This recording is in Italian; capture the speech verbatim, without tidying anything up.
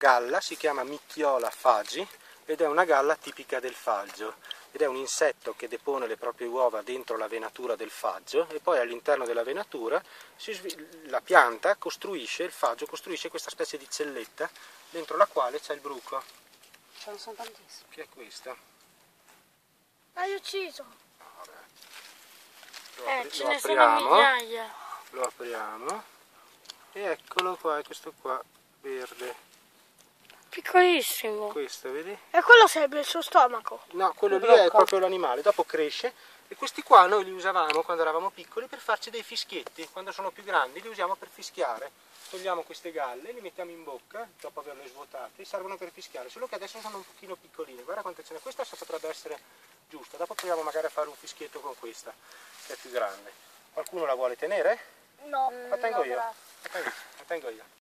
galla, si chiama Micchiola fagi ed è una galla tipica del faggio ed è un insetto che depone le proprie uova dentro la venatura del faggio e poi all'interno della venatura si la pianta costruisce, il faggio costruisce questa specie di celletta dentro la quale c'è il bruco. Ce ne sono tantissimi. Che è questa? Hai ucciso? Lo, Eh, apri ce lo ne sono apriamo, migliaia. lo apriamo e eccolo qua, questo qua verde. Piccolissimo. Questo, vedi? E quello sarebbe il suo stomaco. No, quello lì Brocco. è proprio l'animale, dopo cresce e questi qua noi li usavamo quando eravamo piccoli per farci dei fischietti, quando sono più grandi li usiamo per fischiare. Togliamo queste galle, li mettiamo in bocca dopo averle svuotate, servono per fischiare, solo che adesso sono un pochino piccoline, guarda quante ce n'è, questa potrebbe essere giusta, dopo proviamo magari a fare un fischietto con questa, che è più grande. Qualcuno la vuole tenere? No. La tengo no, io, grazie. la tengo, la tengo io.